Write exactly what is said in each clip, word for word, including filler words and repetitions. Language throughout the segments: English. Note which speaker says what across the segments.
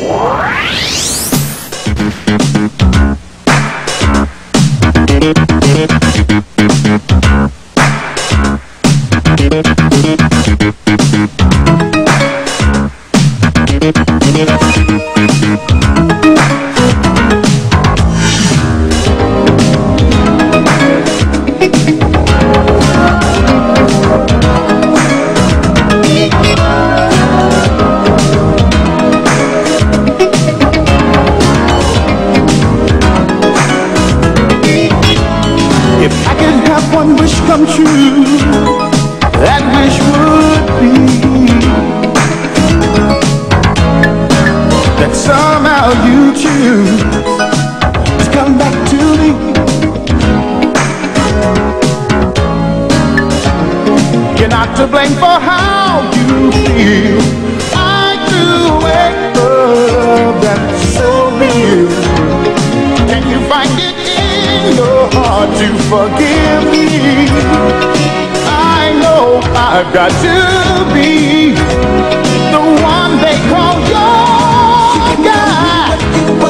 Speaker 1: I've got to be the one they call your guy.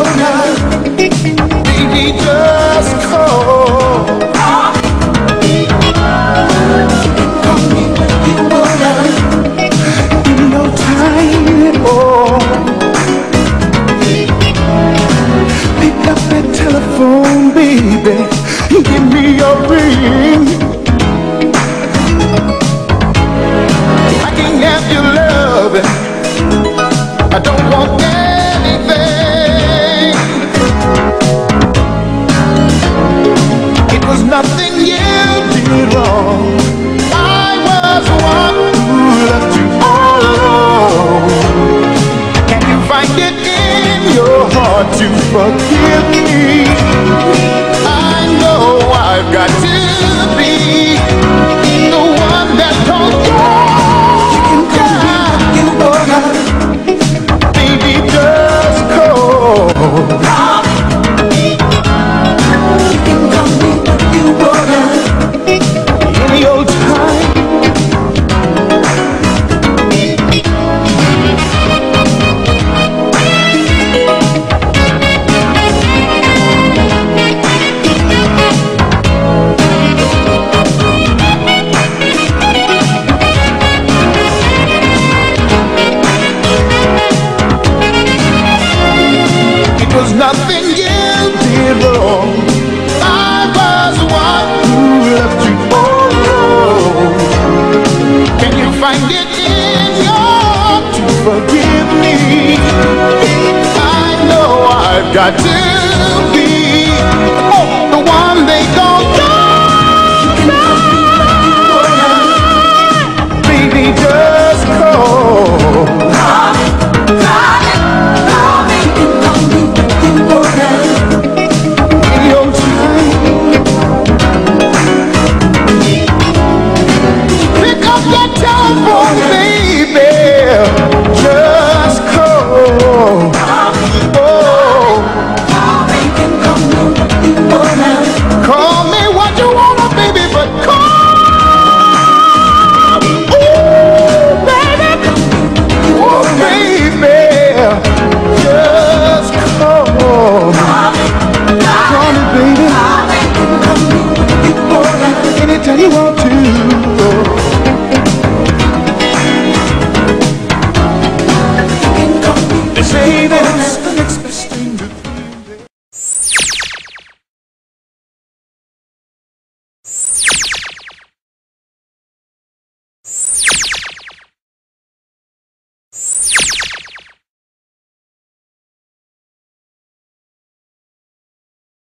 Speaker 1: Baby, just call. Call me when you wanna. In no time at all. Pick up that telephone, baby. Give me your ring. I don't want anything. It was nothing you did wrong. I was the one who left you all alone. Can you find it in your heart to forgive me? I know I've got to be the one that told you. Baby, just call. Call me. You can call me if you wanna. Any old time. Nothing you did wrong. I was the one who left you all alone. Can you find it in your heart to forgive me? I know I've got to be oh, the one they call God. Baby, just call. You want to. They say that